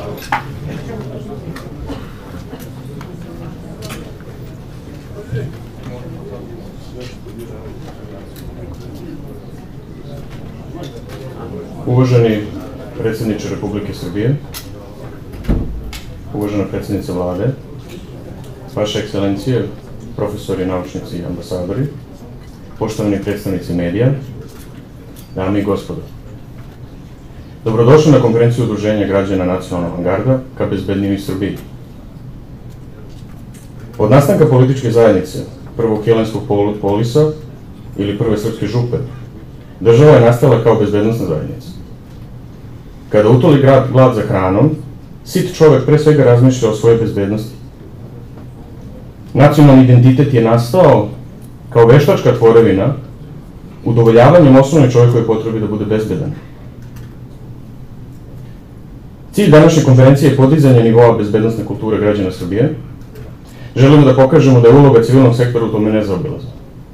Uvaženi predsjedniče Republike Srbije, uvažena predsjednica Vlade, vaše ekscelencije, profesori, naučnici i ambasadori, poštovani predstavnici medija, dame i gospodo. Dobrodošli na konferenciju Udruženja građana Nacionalnog avangarda ka bezbednijoj Srbiji. Od nastanka političke zajednice, prvog Jelenskog polisa ili prve Srpske župe, država je nastala kao bezbednosna zajednica. Kada utoli glad za hranom, sit čovek pre svega razmišlja o svojoj bezbednosti. Nacionalni identitet je nastao kao veštačka tvorevina, udovoljavanjem osnovne čovekove potrebe da bude bezbedan. Cilj današnje konferencije je podizanje nivoa bezbednostne kulture građana Srbije. Želimo da pokažemo da je uloga civilnog sektora u tome nezaobilazna.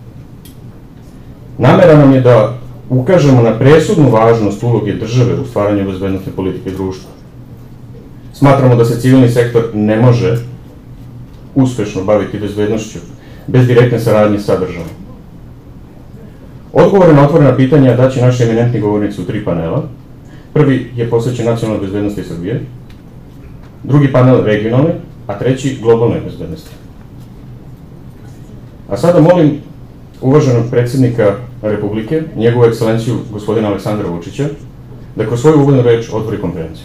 Namera nam je da ukažemo na presudnu važnost uloge države u stvaranju bezbednostne politike društva. Smatramo da se civilni sektor ne može uspešno baviti bezbednošću bez direktne saradnje sa državom. Odgovore na otvorena pitanja daće naši eminentni govornici u 3 panela. Prvi je posvećen nacionalnoj bezbednosti Srbije, drugi panel regionalne, a treći globalnoj bezbednosti. A sada molim uvaženog predsjednika Republike, njegovu ekscelenciju gospodina Aleksandra Vučića, da kroz svoju uvodnu reč otvori konferenciju.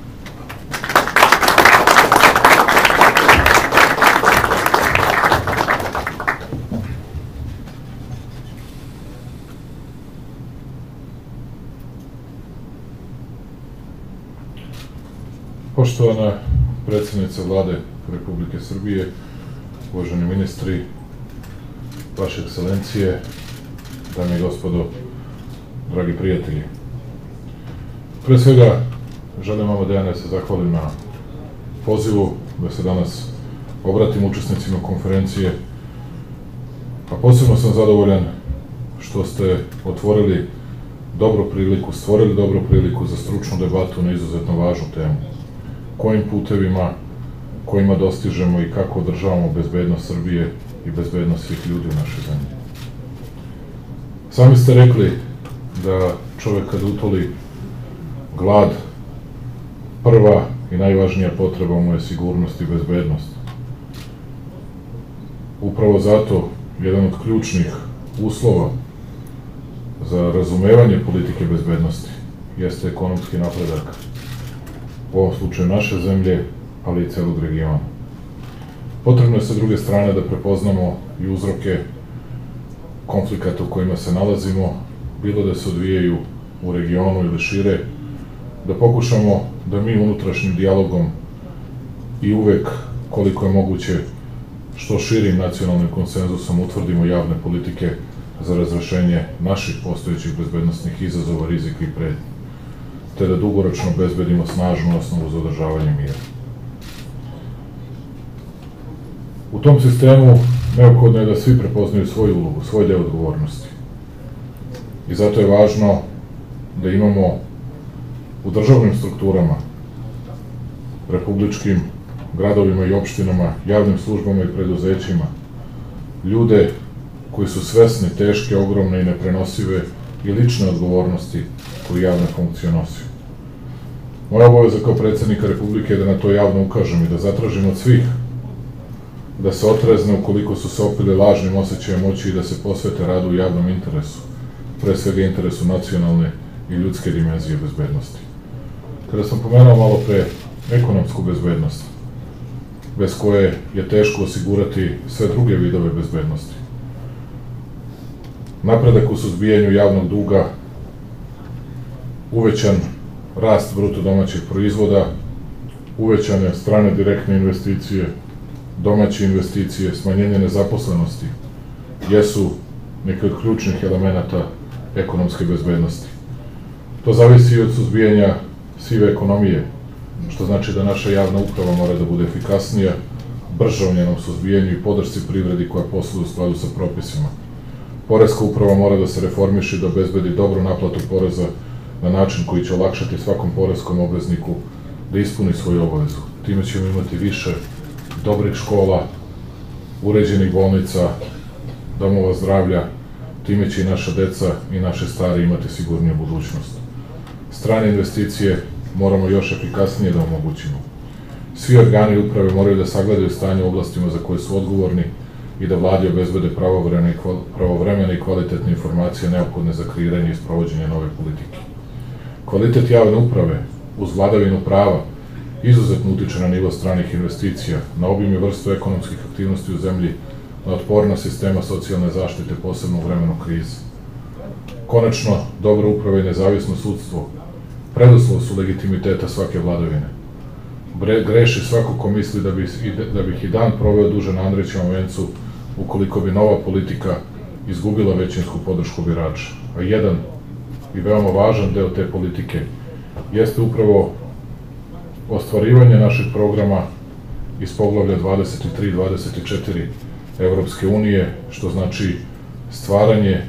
Poštovana predsjednica Vlade Republike Srbije, uvaženi ministri, vaše ekscelencije, dame i gospodo, dragi prijatelji. Pre svega, želim vama da se zahvalim na pozivu, da se danas obratim učesnicima konferencije, a posebno sam zadovoljan što ste otvorili dobru priliku, stvorili dobru priliku za stručnu debatu na izuzetno važnu temu. Kojim putevima, kojima dostižemo i kako održavamo bezbednost Srbije i bezbednost svih ljudi u našoj zemlji. Sami ste rekli da čovek kad utoli glad, prva i najvažnija potreba mu je sigurnost i bezbednost. Upravo zato jedan od ključnih uslova za razumevanje politike bezbednosti jeste ekonomski napredak, u ovom slučaju naše zemlje, ali i celog regiona. Potrebno je sa druge strane da prepoznamo i uzroke konflikata u kojima se nalazimo, bilo da se odvijaju u regionu ili šire, da pokušamo da mi unutrašnjim dijalogom i uvek, koliko je moguće, što širim nacionalnim konsenzusom utvrdimo javne politike za razrešenje naših postojećih bezbednostnih izazova, rizika i pretnji, te da dugoročno obezbedimo snažnu osnovu za održavanje mira. U tom sistemu neophodno je da svi prepoznaju svoju ulogu, svoj deo odgovornosti. I zato je važno da imamo u državnim strukturama, republičkim, gradovima i opštinama, javnim službama i preduzećima, ljude koji su svesni teške, ogromne i neprenosive i lične odgovornosti koju javne funkcije nosi. Moja obaveza kao predsjednika Republike je da na to javno ukažem i da zatražim od svih da se otrezne ukoliko su se opili lažnim osjećajem moći i da se posvete radu u javnom interesu, pre svega interesu nacionalne i ljudske dimenzije bezbednosti. Kada sam pomenuo malo pre ekonomsku bezbednost, bez koje je teško osigurati sve druge vidove bezbednosti. Napredak u suzbijanju javnog duga, uvećan rast bruto domaćeg proizvoda, uvećane strane direktne investicije, domaće investicije, smanjenje nezaposlenosti, jesu neki od ključnih elemenata ekonomske bezbednosti. To zavisi i od suzbijanja sive ekonomije, što znači da naša javna uprava mora da bude efikasnija, brža u njenom suzbijanju i podršci privredi koja posluje u skladu sa propisima. Poreska uprava mora da se reformiše i da obezbedi dobru naplatu poreza na način koji će olakšati svakom poreskom obvezniku da ispuni svoju obavezu. Time ćemo imati više dobrih škola, uređenih bolnica, domova zdravlja, time će i naša deca i naše stari imati sigurniju budućnost. Strane investicije moramo još efikasnije da omogućimo. Svi organi uprave moraju da sagledaju stanje u oblastima za koje su odgovorni i da vladi obezbede pravovremene i kvalitetne informacije neophodne za kreiranje i sprovođenje nove politike. Kvalitet javne uprave uz vladavinu prava izuzetno utiče na nivo stranih investicija, na obim i vrstu ekonomskih aktivnosti u zemlji, na otpornost sistema socijalne zaštite, posebno u vremenu krize. Konačno, dobra uprava i nezavisno sudstvo preduslov su legitimiteta svake vladavine. Greši svako ko misli da bih i dan proveo duže na Andrićevom vencu ukoliko bi nova politika izgubila većinsku podršku birača. A jedan i veoma važan deo te politike jeste upravo ostvarivanje našeg programa iz poglavlja 23-24 Evropske unije, što znači stvaranje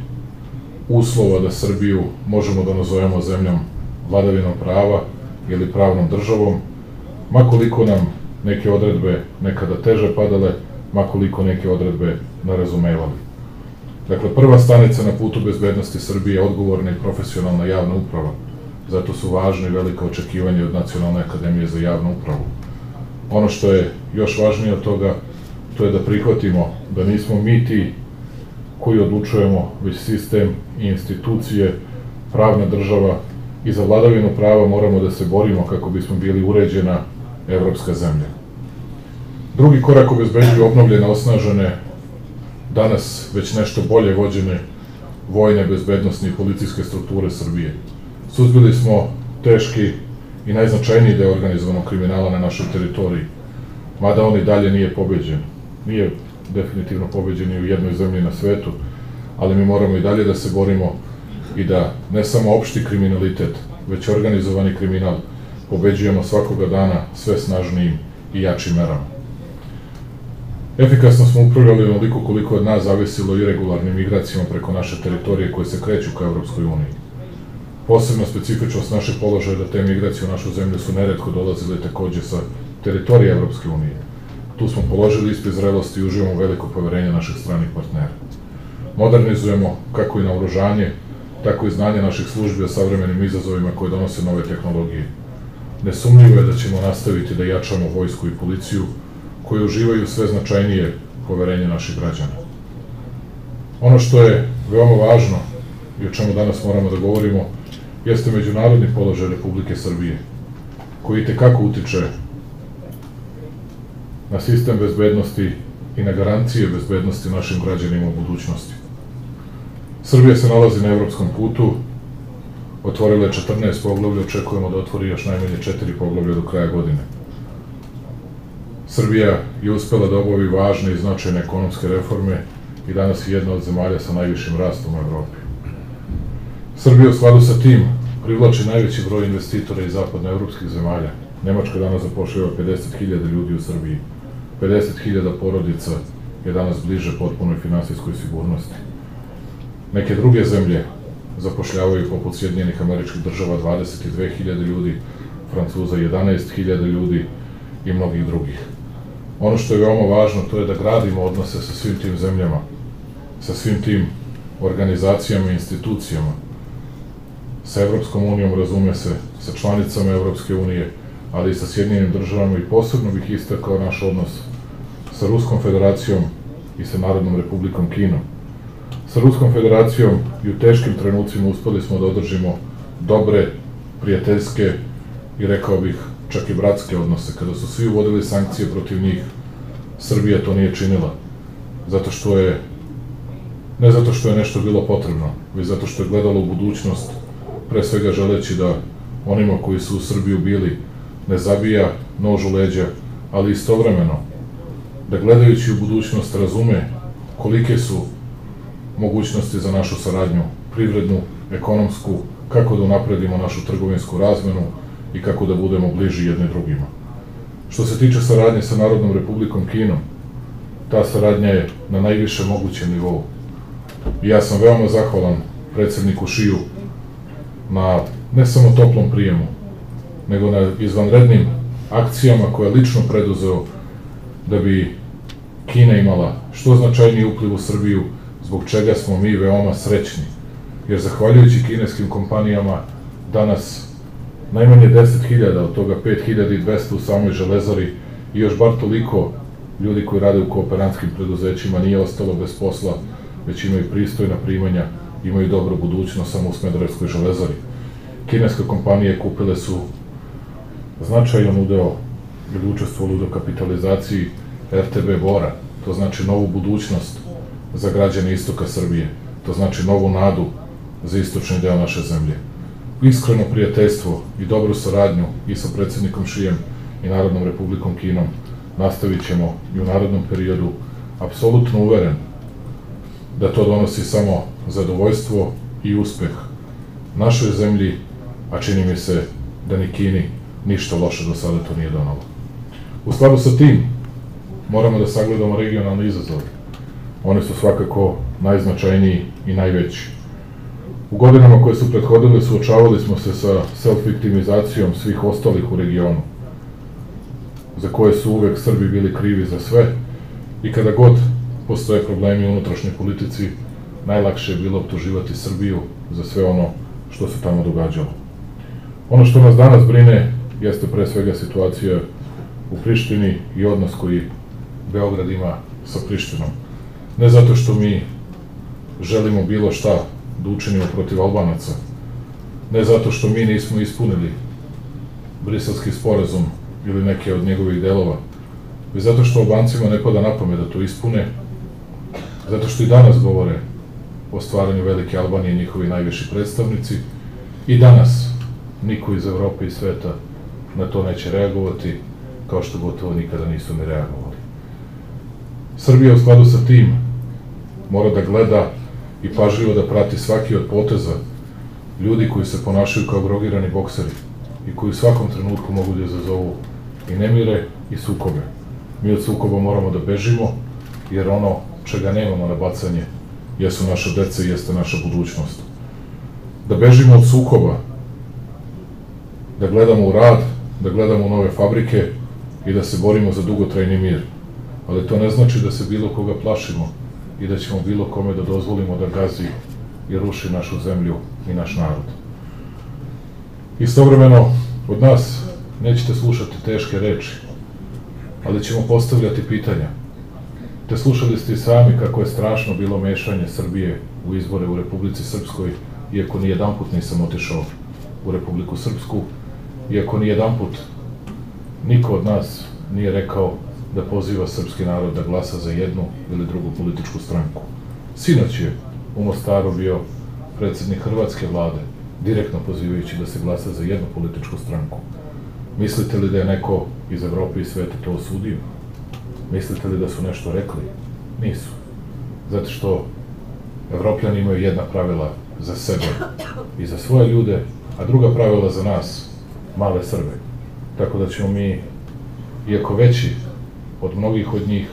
uslova da Srbiju možemo da nazovemo zemljom vladavinom prava ili pravnom državom, makoliko nam neke odredbe nekada teže padale, makoliko neke odredbe narazumevali. Dakle, prva stanica na putu bezbednosti Srbije je odgovorna i profesionalna javna uprava. Zato su važne i velika očekivanja od Nacionalne akademije za javnu upravu. Ono što je još važnije od toga, to je da prihvatimo da nismo mi ti koji odlučujemo, već sistem i institucije, pravna država, i za vladavinu prava moramo da se borimo kako bismo bili uređena evropska zemlja. Drugi korak obezbeđuju obnovljene, osnažene, danas već nešto bolje vođene vojne, bezbednosne i policijske strukture Srbije. Suzbili smo teški i najznačajniji deo organizovanog kriminala na našoj teritoriji, mada on i dalje nije pobeđen. Nije definitivno pobeđen ni u jednoj zemlji na svetu, ali mi moramo i dalje da se borimo i da ne samo opšti kriminalitet, već organizovani kriminal pobeđujemo svakoga dana sve snažnijim i jačim merama. Efikasno smo upravljali onoliko koliko od nas zavisilo irregularnim migracijama preko naše teritorije koje se kreću ka Evropskoj uniji. Posebno specifičnost našeg položaja da te migracije u našu zemlju su neretko dolazile takođe sa teritorije Evropske unije. Tu smo položili ispit zrelosti i uživamo veliko poverenje naših stranih partnera. Modernizujemo kako i naoružanje, tako i znanje naših službi o savremenim izazovima koje donose nove tehnologije. Nesumnjivo je da ćemo nastaviti da jačamo vojsku i policiju, koje uživaju sve značajnije poverenje naših građana. Ono što je veoma važno i o čemu danas moramo da govorimo, jeste međunarodni položaj Republike Srbije, koji itekako utiče na sistem bezbednosti i na garancije bezbednosti našim građanima u budućnosti. Srbija se nalazi na evropskom putu, otvorila je 14 poglavlja, očekujemo da otvori još najmanje 4 poglavlja do kraja godine. Srbija je uspela da obavi važne i značajne ekonomske reforme i danas je jedna od zemalja sa najvišim rastom u Evropi. Srbija u skladu sa tim privlači najveći broj investitora iz zapadnoevropskih zemalja. Nemačka danas zapošljava 50.000 ljudi u Srbiji. 50.000 porodica je danas bliže potpunoj finansijskoj sigurnosti. Neke druge zemlje zapošljavaju poput Sjedinjenih Američkih Država 22.000 ljudi, Francuza 11.000 ljudi i mnogih drugih. Ono što je veoma važno, to je da gradimo odnose sa svim tim zemljama, sa svim tim organizacijama i institucijama, sa Evropskom unijom, razume se, sa članicama Evropske unije, ali i sa Sjedinjenim Državama i posebno bih istakao naš odnos sa Ruskom Federacijom i sa Narodnom Republikom Kinom. Sa Ruskom Federacijom i u teškim trenucima uspeli smo da održimo dobre, prijateljske i rekao bih čak i bratske odnose. Kada su svi uvodili sankcije protiv njih, Srbija to nije činila. Ne zato što je nešto bilo potrebno, već zato što je gledalo u budućnost, pre svega želeći da onima koji su u Srbiju bili ne zabija nož u leđa, ali istovremeno da gledajući u budućnost razume kolike su mogućnosti za našu saradnju, privrednu, ekonomsku, kako da unapredimo našu trgovinsku razmenu i kako da budemo bliži jedni drugima. Što se tiče saradnje sa Narodnom Republikom Kinom, ta saradnja je na najviše mogućem nivou. I ja sam veoma zahvalan predsedniku Šiju na ne samo toplom prijemu, nego na izvanrednim akcijama koje je lično preduzeo da bi Kina imala što značajniji upliv u Srbiju, zbog čega smo mi veoma srećni. Jer zahvaljujući kineskim kompanijama danas najmanje 10.000, od toga 5.200 u samoj Železari i još bar toliko ljudi koji rade u kooperantskim preduzećima nije ostalo bez posla, već imaju pristojna primanja, imaju dobru budućnost samo u Smederevskoj Železari. Kineske kompanije kupile su značajan udeo ili učestvovali u dokapitalizaciji RTB Bora, to znači novu budućnost za građane istoka Srbije, to znači novu nadu za istočni deo naše zemlje. Iskreno prijateljstvo i dobru saradnju i sa predsjednikom Šijem i Narodnom Republikom Kinom nastavit ćemo i u narednom periodu, apsolutno uveren da to donosi samo zadovoljstvo i uspeh našoj zemlji, a čini mi se da ni Kini ništa loše do sada to nije donalo. U skladu sa tim moramo da sagledamo regionalne izazove. Oni su svakako najznačajniji i najveći. U godinama koje su prethodile suočavali smo se sa self-viktimizacijom svih ostalih u regionu, za koje su uvek Srbi bili krivi za sve, i kada god postoje problemi u unutrašnjoj politici, najlakše je bilo optuživati Srbiju za sve ono što se tamo događalo. Ono što nas danas brine jeste pre svega situacija u Prištini i odnos koji Beograd ima sa Prištinom. Ne zato što mi želimo bilo šta da učinimo protiv Albanaca, ne zato što mi nismo ispunili Briselski sporazum ili neke od njegovih delova, već zato što Albancima ne pada na pamet da to ispune, zato što i danas govore o stvaranju velike Albanije njihovi najviši predstavnici, i danas niko iz Evrope i sveta na to neće reagovati, kao što gotovo nikada nisu ni reagovali. Srbija u skladu sa tim mora da gleda i pažljivo da prati svaki od poteza ljudi koji se ponašaju kao drogirani bokseri i koji u svakom trenutku mogu da izazovu i nemire i sukobe. Mi od sukoba moramo da bežimo, jer ono čega nemamo na bacanje jesu naša deca i jeste naša budućnost. Da bežimo od sukoba, da gledamo u rad, da gledamo u nove fabrike i da se borimo za dugotrajni mir. Ali to ne znači da se bilo koga plašimo i da ćemo bilo kome da dozvolimo da gazi i ruši našu zemlju i naš narod. Istovremeno, od nas nećete slušati teške reči, ali ćemo postavljati pitanja. Te slušali ste i sami kako je strašno bilo mešanje Srbije u izbore u Republici Srpskoj, iako ni jedanput nisam otišao u Republiku Srpsku, iako ni jedanput niko od nas nije rekao da poziva srpski narod da glasa za jednu ili drugu političku stranku. Sinoć je u Mostaru bio predsjednik hrvatske vlade, direktno pozivajući da se glasa za jednu političku stranku. Mislite li da je neko iz Evrope i sveta to osudio? Mislite li da su nešto rekli? Nisu. Zato što Evropljani imaju jedna pravila za sebe i za svoje ljude, a druga pravila za nas, male Srbe. Tako da ćemo mi, iako veći od mnogih od njih,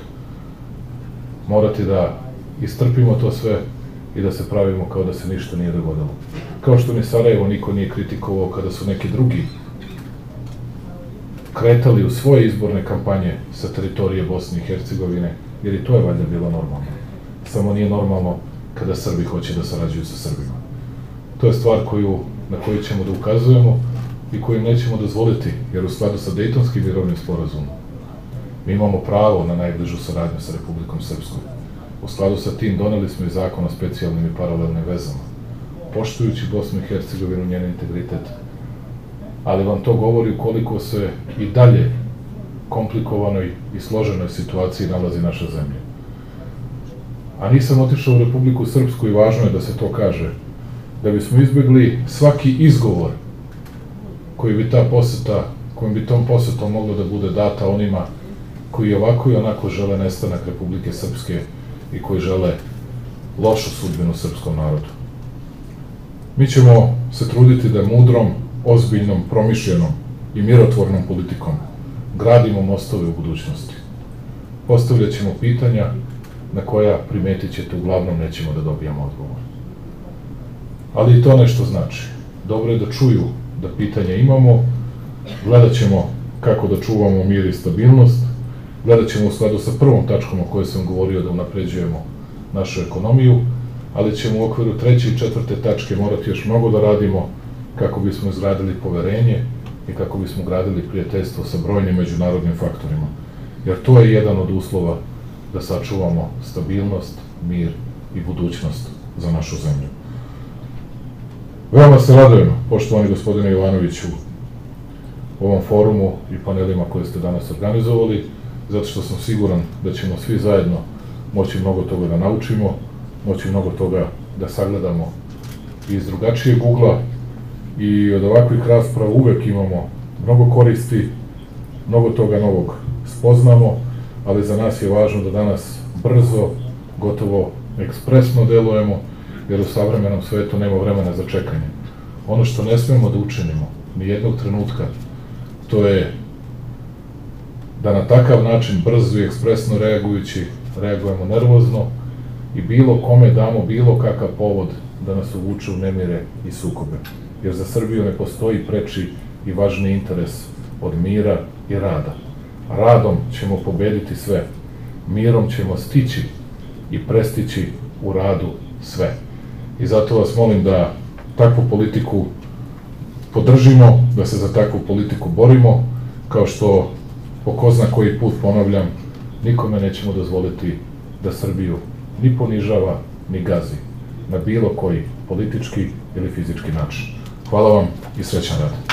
morati da istrpimo to sve i da se pravimo kao da se ništa nije dogodilo. Kao što ni Sarajevo niko nije kritikovao kada su neki drugi kretali u svoje izborne kampanje sa teritorije Bosne i Hercegovine, jer i to je valjda bilo normalno. Samo nije normalno kada Srbi hoće da sarađuju sa Srbima. To je stvar na koju ćemo da ukazujemo i koju nećemo dozvoliti, jer u skladu sa Dejtonskim mirovnim sporazumom mi imamo pravo na najbližu saradnju sa Republikom Srpskom. U skladu sa tim doneli smo i zakon o specijalnim i paralelnim vezama, poštujući Bosnu i Hercegovinu, njen integritet. Ali vam to govori koliko se i dalje komplikovanoj i složenoj situaciji nalazi naša zemlja. A nisam otišao u Republiku Srpsku i važno je da se to kaže, da bismo izbjegli svaki izgovor kojim bi tom posetom moglo da bude data onima koji ovako i onako žele nestanak Republike Srpske i koji žele lošu sudbinu srpskom narodu. Mi ćemo se truditi da mudrom, ozbiljnom, promišljenom i mirotvornom politikom gradimo mostove u budućnosti. Postavljat ćemo pitanja na koja, primetit ćete, uglavnom nećemo da dobijamo odgovor. Ali i to nešto znači. Dobro je da čuju da pitanja imamo Gledat ćemo kako da čuvamo mir i stabilnost, gledat ćemo u skladu sa prvom tačkom o kojoj sam govorio da unapređujemo našu ekonomiju, ali ćemo u okviru treće i četvrte tačke morati još mnogo da radimo kako bismo izgradili poverenje i kako bismo gradili prijateljstvo sa brojnim međunarodnim faktorima. Jer to je jedan od uslova da sačuvamo stabilnost, mir i budućnost za našu zemlju. Veoma se radujem, poštovani gospodine Jovanoviću, ovom forumu i panelima koje ste danas organizovali, zato što sam siguran da ćemo svi zajedno moći mnogo toga da naučimo, moći mnogo toga da sagledamo iz drugačijeg ugla i od ovakvih rasprava uvek imamo mnogo koristi, mnogo toga novog spoznamo, ali za nas je važno da danas brzo, gotovo ekspresno delujemo, jer u savremenom svetu nema vremena za čekanje. Ono što ne smemo da učinimo ni jednog trenutka, to je da na takav način brzo i ekspresno reagujući, reagujemo nervozno i bilo kome damo bilo kakav povod da nas uvuče u nemire i sukobe. Jer za Srbiju ne postoji preči i važni interes od mira i rada. Radom ćemo pobediti sve, mirom ćemo stići i prestići u radu sve. I zato vas molim da takvu politiku podržimo, da se za takvu politiku borimo, kao što po ko zna koji put ponavljam, nikome nećemo dozvoliti da Srbiju ni ponižava, ni gazi, na bilo koji politički ili fizički način. Hvala vam i srećan rad.